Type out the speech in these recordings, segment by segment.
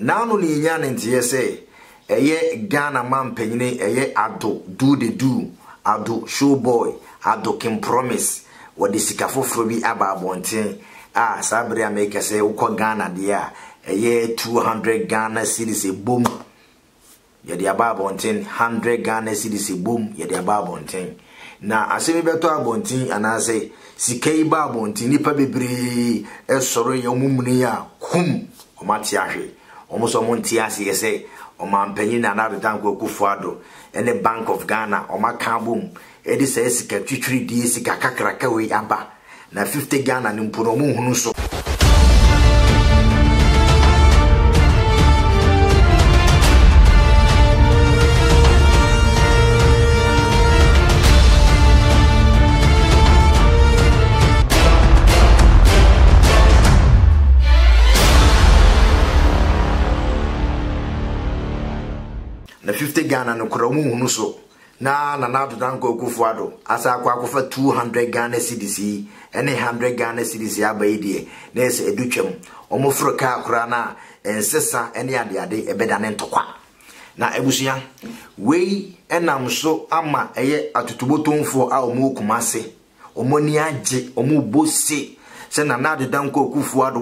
na no ni nya ne ntie se eye Ghana man panyine eye Ado do the do Ado Showboy Ado King Promise wodi sika foforo bi aba abonten sabre America say ukọ Ghana dia eye 200 Ghana cedis e boom ye dia aba abonten 100 Ghana cedis e boom ye dia aba abonten na asemi beto abonten anase sika iba abonten nipa bebre esoro ye omumuni ya kum omati ahwe omuso monti ase ye say omampanyi na Nana Danko Akufo-Addo ene Bank of Ghana omaka boom edi say sika twitwiri die sika kakraka we aba na 50 Ghana ni mpuno mu hunu so na 50 Ghana no kura mu hunu so na Nana Danko Akufo-Addo asa akwa 200 Ghana cedis ene 100 Ghana cedis abaidie na ese edutwam omofro ka kura na ensesa ene ade ebeda ne ntokwa na ebusuya wei enam so ama eye atutubotonfo a omu kumase omoni age omu bose se Nana Danko Akufo-Addo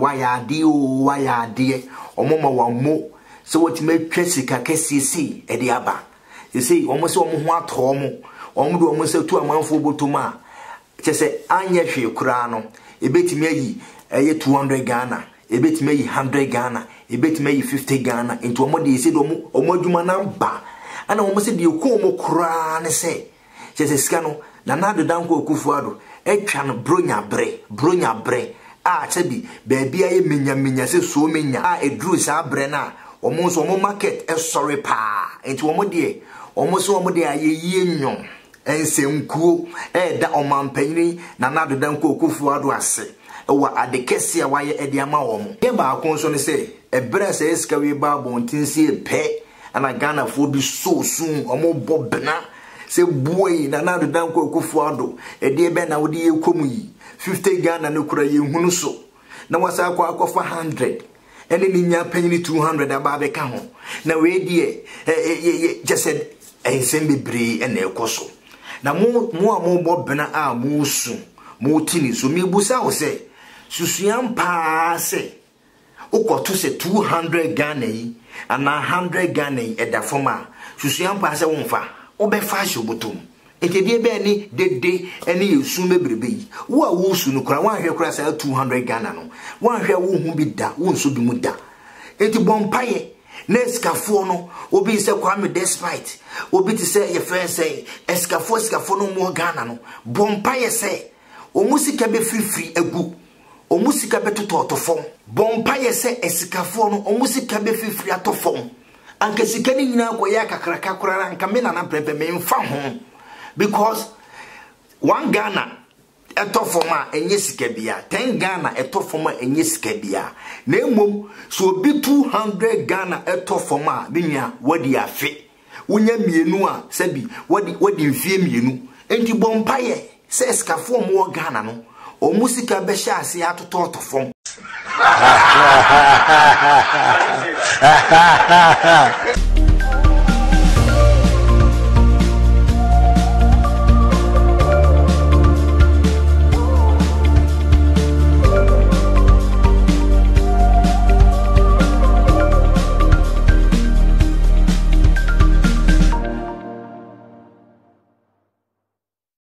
waya ade omoma wammo so what make sika kesisi edi aba you see almost omo ho atomo omo do omo se tu amanfo botoma chese anya hwe kura no ebetimi ayi 200 Ghana ebetimi ayi 100 Ghana ebetimi ayi 50 Ghana into omo de se do omo adwuma na ba ana omo se de ko omo kura ne se chese sika no Nana Danko Akufo-Addo etwa no bronya bre chebi baby aye menya se so menya edru sa bre na omo so omo market sorry pa enti omo de omo so omo de ayeye nyon ensemkuo da omampanyini Nana Danko Akufo-Addo ase wa adekese a waye ede ama omo ye ba akon so ne se ebre se eska we ba bontin se pe ana Ghana fo bi so soon omo bobna se boy Nana Danko Akufo-Addo ede be na wode yekomu yi 50 Ghana no kura ye hunu so na wasa akwa 100 ene ni nya panyini 200 aba be ka ho na we die just said ensem bebre ene ekoso na mo bobna a mo su mo tini so mi busa wo se susuan pa se ukoto se 200 Ghana yi ana 100 Ghana yi eda forma susuan pa se wonfa obefa shobotom ekebie be ni dede ene yesu mebrebe yi wo a wo su no kura wan hwe kura sa 200 Ghana no wan hwe wo hu bi da wo nso bi mu da enti bompaye neskafo no obi se Kwame Despite obi ti se ye fe se eskafo no mo Ghana no bompaye se o musika be free egu o musika be totofom bompaye se eskafo no o musika be free atofom anka sika ni nyina akoya kakraka kurara anka me na prepe me mfa ho because 1 Ghana etofoma enye sika bia 10 Ghana etofoma enye sika bia na emom so obi 200 Ghana etofoma binya wadi afe wonya mienu a sabi wadi mfie mienu enti bompaye se skafo mo Ghana no o musika be hye ase atotofom